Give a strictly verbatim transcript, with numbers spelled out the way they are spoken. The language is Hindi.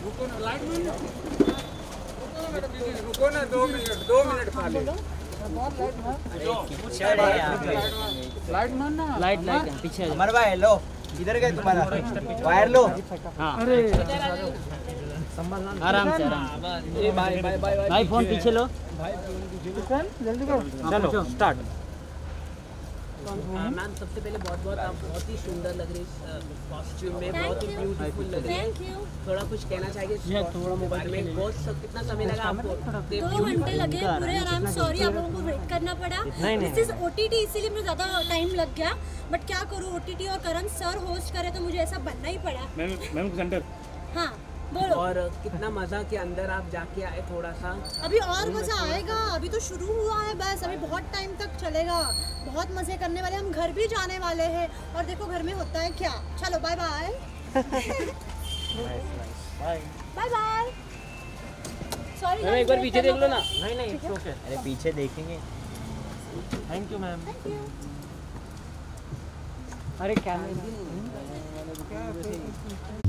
रुको ना, लाइट में रुको ना, दो मिनट दो मिनट खाली। लाइट मारना, लाइट लाइट पीछे। अमर भाई लो, इधर गए तुम्हारा वायर लो। हाँ अरे आराम से आराम। ए भाई भाई भाई भाई फोन पीछे लो। भाई फोन जल्दी करो। चलो स्टार्ट। मैम सबसे पहले बहुत बहुत आप बहुत ही सुंदर लग रही है कॉस्ट्यूम में, बहुत ही ब्यूटीफुल लग रही है। थोड़ा कुछ कहना चाहिए थोड़ा मोबाइल में? बहुत सब कितना समय लगा आपको? दो घंटे लगे पूरे। और आई एम सॉरी आप लोगों को वेट करना पड़ा। दिस इज ओटीटी, इसीलिए मुझे ज़्यादा टाइम लग गया, बट क्या करूँ, ओटीटी और करण सर होस्ट करे तो मुझे ऐसा बनना ही पड़ा। Ma'am ma'am centre. हाँ बोलो। और कितना मजा के अंदर आप जाके आए थोड़ा सा? अभी और मजा आएगा, अभी तो शुरू हुआ है बस, अभी बहुत टाइम तक चलेगा। बहुत मजे करने वाले, हम घर भी जाने वाले हैं और देखो घर में होता है क्या। चलो bye bye. Bye bye. Sorry ma'am एक बार पीछे देख लो ना। नहीं नहीं इट्स ओके। अरे पीछे देखेंगे। Thank you ma'am. Thank you. अरे कैमरा